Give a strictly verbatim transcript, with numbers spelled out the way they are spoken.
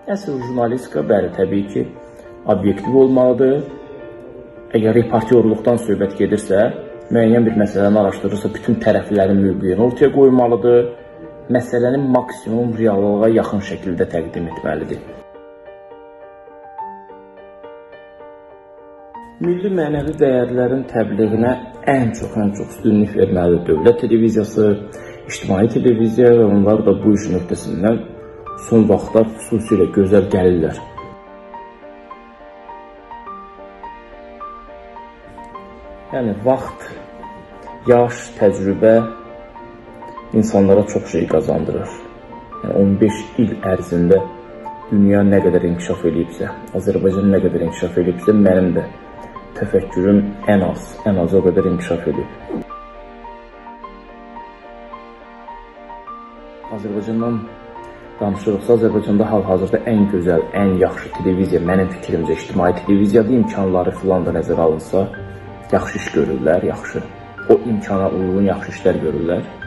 Əsl jurnalistika, bəli, təbii ki, obyektiv olmalıdır. Əgər reportyorluqdan söhbət gedirsə, müəyyən bir məsələni araşdırırsa, bütün tərəflərin mövqeyini ortaya qoymalıdır. Məsələnin maksimum reallığa yaxın şəkildə təqdim etməlidir. Milli mənəvi dəyərlərin təbliğinə ən çox, ən çox üstünlük verməlidir dövlət televiziyası, ictimai televiziya və onlar da bu iş nöqtəsindən son vaxtlar xüsusilə gözəl gəlirlər. Yəni, vaxt, yaş, təcrübə insanlara çox şey qazandırır. Yəni, on beş il ərzində dünya nə qədər inkişaf edibsə, Azərbaycan nə qədər inkişaf edibsə, mənim də təfəkkürüm ən az, ən az o qədər inkişaf edib. Azərbaycandan danışırıqsa, Azərbaycanda hal-hazırda ən gözəl, ən yaxşı televiziya, mənim fikrimcə, ictimai televiziyalı imkanları filan da nəzərə alınsa, yaxşı iş görürlər, yaxşı. O imkana uyğun yaxşı işlər görürlər.